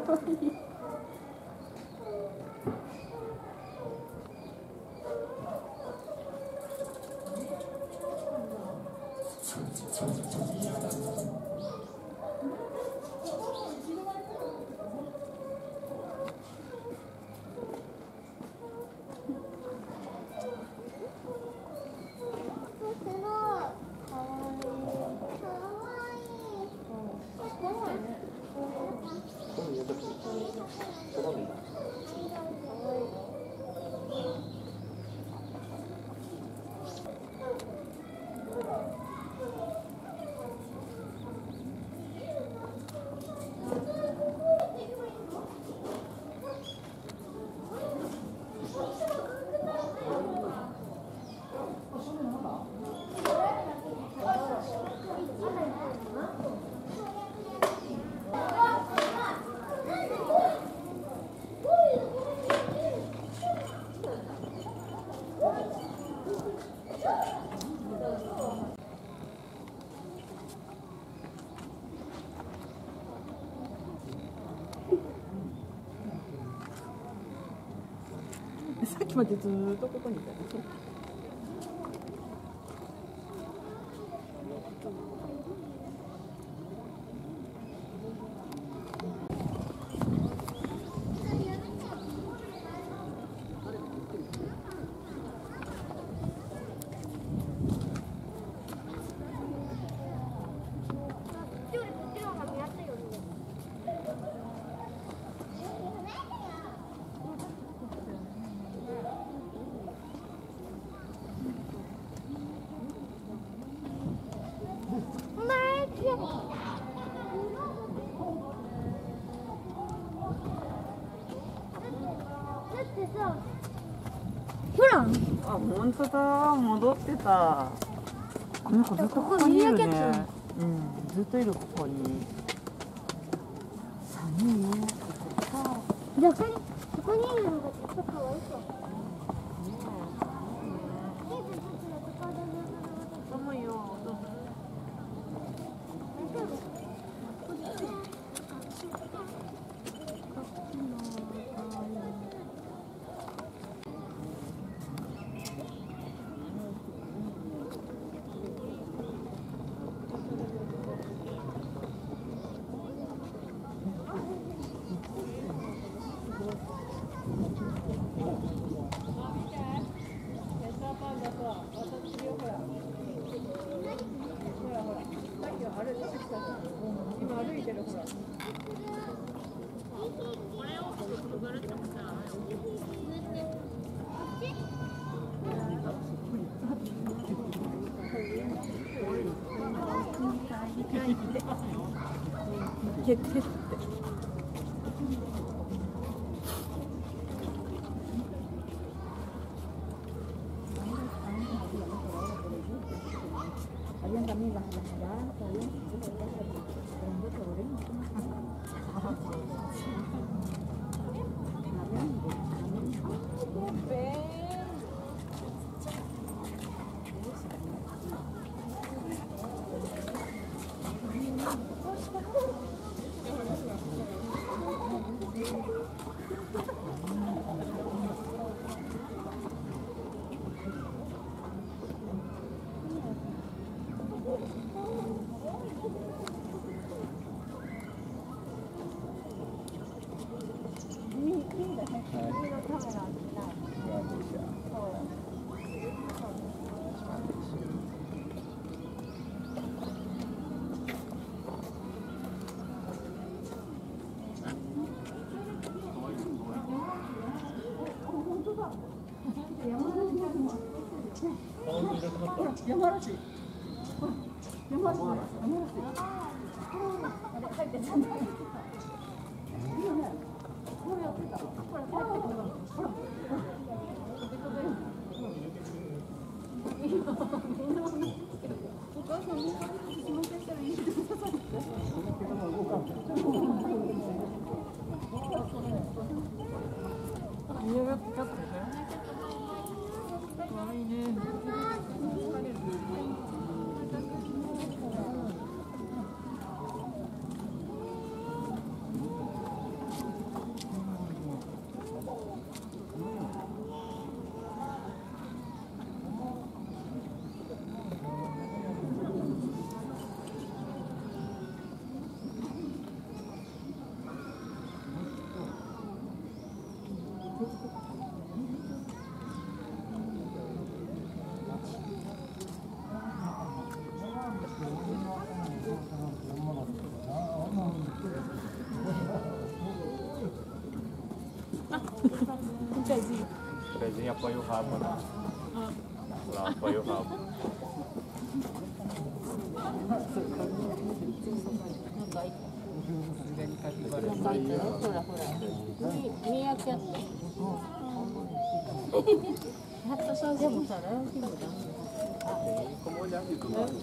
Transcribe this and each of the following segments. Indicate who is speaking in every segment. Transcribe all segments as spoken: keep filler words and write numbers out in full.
Speaker 1: さっきまでずーっとここにいた。
Speaker 2: ほら、
Speaker 1: あ、本当だ、戻ってた。この子ずっとここにいるね。うん、ずっといるここに。寒いね。
Speaker 2: 逆にここにいるのがちょっとかわいそう。
Speaker 1: 寒いよ。今歩いてるほら。いけてって。Kalian kami lah jalan, kalian itu rambut goreng.山梨。山梨。あれ入ってたんだ。今ね、これやってた。ほら、ほら、ほら。お母さんも仕事したらいいですか。家がピカッとね。可愛いね。
Speaker 2: Um pezinho.
Speaker 3: O pezinho apoia o rabo, né? Lá apoia o rabo.
Speaker 1: 書いてよ、ほらほら。ミーアキャット。ハットソーでもさ、ライオンキングだ。
Speaker 3: Tem como olhar ali do lado.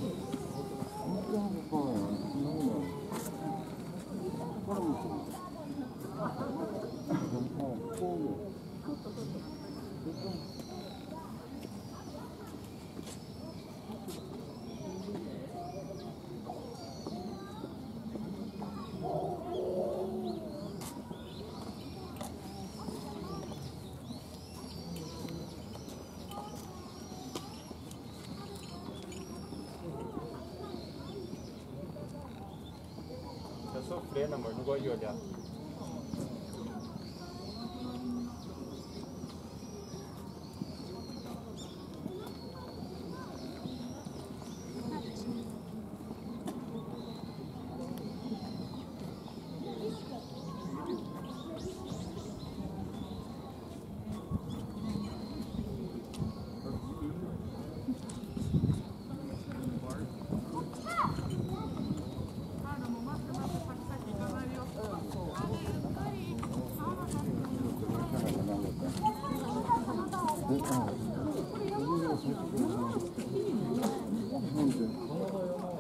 Speaker 3: Tá sofrendo, amor, não gosto de olhar.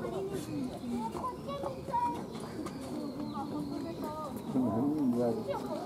Speaker 4: Thank you.